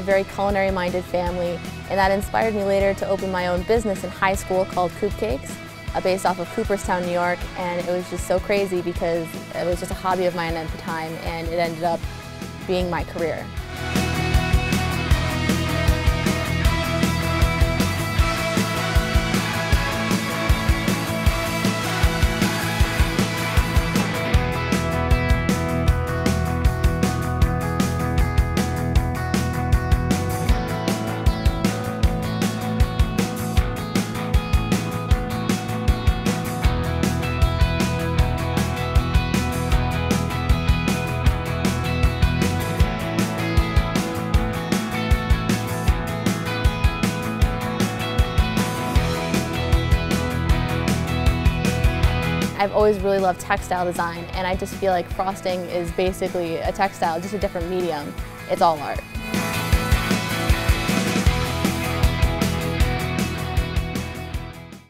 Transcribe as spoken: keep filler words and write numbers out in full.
very culinary-minded family, and that inspired me later to open my own business in high school called Cakes, uh, based off of Cooperstown, New York, and it was just so crazy because it was just a hobby of mine at the time, and it ended up being my career. I've always really loved textile design, and I just feel like frosting is basically a textile, just a different medium. It's all art.